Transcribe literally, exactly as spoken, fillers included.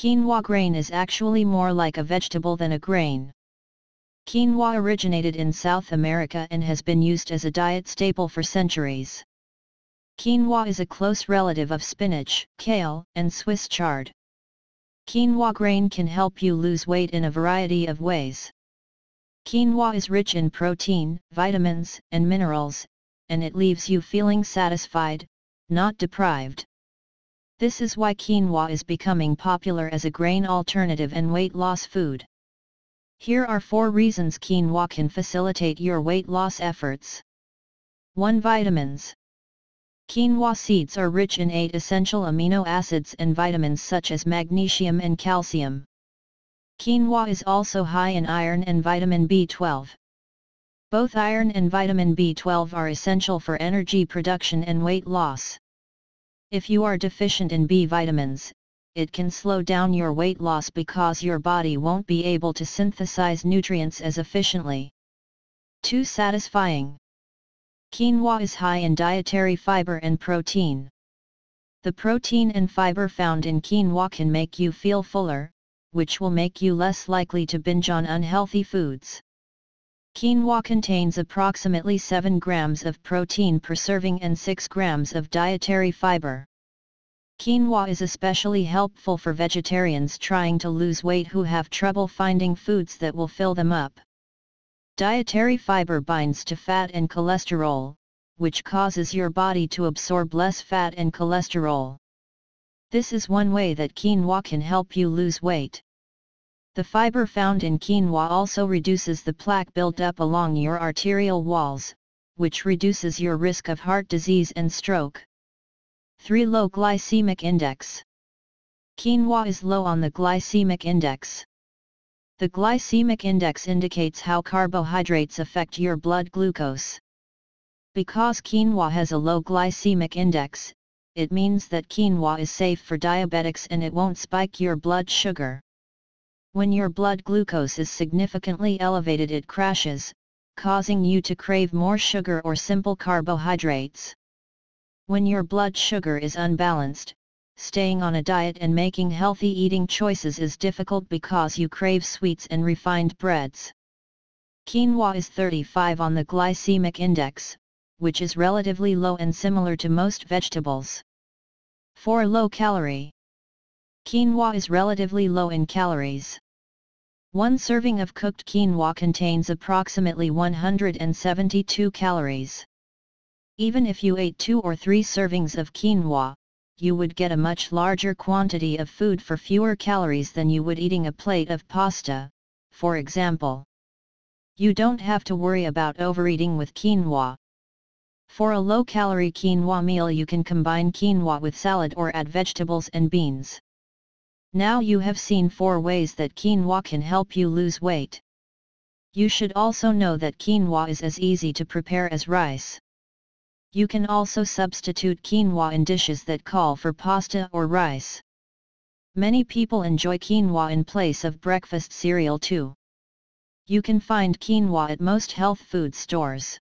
Quinoa grain is actually more like a vegetable than a grain. Quinoa originated in South America and has been used as a diet staple for centuries. Quinoa is a close relative of spinach, kale, and Swiss chard. Quinoa grain can help you lose weight in a variety of ways. Quinoa is rich in protein, vitamins, and minerals, and it leaves you feeling satisfied, not deprived. This is why quinoa is becoming popular as a grain alternative and weight loss food. Here are four reasons quinoa can facilitate your weight loss efforts. one Vitamins. Quinoa seeds are rich in eight essential amino acids and vitamins such as magnesium and calcium. Quinoa is also high in iron and vitamin B twelve. Both iron and vitamin B twelve are essential for energy production and weight loss. If you are deficient in B vitamins, it can slow down your weight loss because your body won't be able to synthesize nutrients as efficiently. two Satisfying. Quinoa is high in dietary fiber and protein. The protein and fiber found in quinoa can make you feel fuller, which will make you less likely to binge on unhealthy foods. Quinoa contains approximately seven grams of protein per serving and six grams of dietary fiber. Quinoa is especially helpful for vegetarians trying to lose weight who have trouble finding foods that will fill them up. Dietary fiber binds to fat and cholesterol, which causes your body to absorb less fat and cholesterol. This is one way that quinoa can help you lose weight. The fiber found in quinoa also reduces the plaque buildup along your arterial walls, which reduces your risk of heart disease and stroke. three Low glycemic index. Quinoa is low on the glycemic index. The glycemic index indicates how carbohydrates affect your blood glucose. Because quinoa has a low glycemic index, it means that quinoa is safe for diabetics and it won't spike your blood sugar. When your blood glucose is significantly elevated, it crashes, causing you to crave more sugar or simple carbohydrates. When your blood sugar is unbalanced, staying on a diet and making healthy eating choices is difficult because you crave sweets and refined breads. Quinoa is thirty-five on the glycemic index, which is relatively low and similar to most vegetables. four Low calorie. Quinoa is relatively low in calories. One serving of cooked quinoa contains approximately one hundred seventy-two calories. Even if you ate two or three servings of quinoa, you would get a much larger quantity of food for fewer calories than you would eating a plate of pasta, for example. You don't have to worry about overeating with quinoa. For a low-calorie quinoa meal, you can combine quinoa with salad or add vegetables and beans. Now you have seen four ways that quinoa can help you lose weight. You should also know that quinoa is as easy to prepare as rice. You can also substitute quinoa in dishes that call for pasta or rice. Many people enjoy quinoa in place of breakfast cereal too. You can find quinoa at most health food stores.